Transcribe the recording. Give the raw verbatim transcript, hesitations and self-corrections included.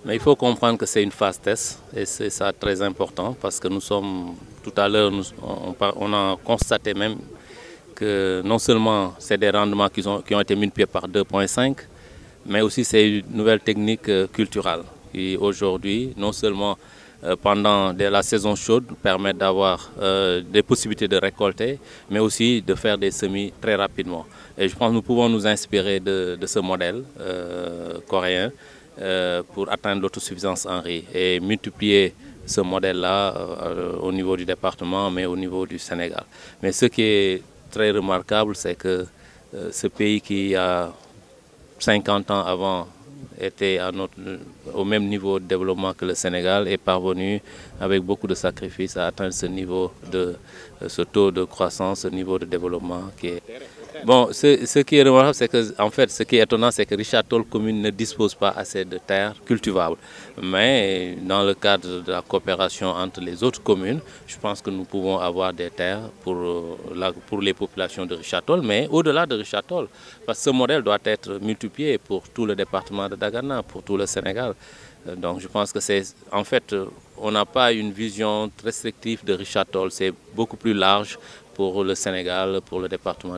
Mais il faut comprendre que c'est une phase test et c'est ça très important parce que nous sommes, tout à l'heure, on, on a constaté même que non seulement c'est des rendements qui ont, qui ont été multipliés par deux virgule cinq, mais aussi c'est une nouvelle technique culturelle qui aujourd'hui, non seulement euh, pendant la saison chaude, permet d'avoir euh, des possibilités de récolter, mais aussi de faire des semis très rapidement. Et je pense que nous pouvons nous inspirer de, de ce modèle euh, coréen euh, pour atteindre l'autosuffisance en riz et multiplier ce modèle-là euh, au niveau du département, mais au niveau du Sénégal. Mais ce qui est très remarquable, c'est que euh, ce pays qui a cinquante ans avant était à notre, au même niveau de développement que le Sénégal est parvenu avec beaucoup de sacrifices à atteindre ce niveau de ce taux de croissance, ce niveau de développement qui est... Bon, ce, ce qui est remarquable, c'est que, en fait, ce qui est étonnant, c'est que Richard Toll commune ne dispose pas assez de terres cultivables. Mais dans le cadre de la coopération entre les autres communes, je pense que nous pouvons avoir des terres pour, la, pour les populations de Richard Toll, mais au-delà de Richard Toll, parce que ce modèle doit être multiplié pour tout le département de Dagana, pour tout le Sénégal. Donc je pense que c'est, en fait, on n'a pas une vision restrictive de Richard Toll, c'est beaucoup plus large pour le Sénégal, pour le département.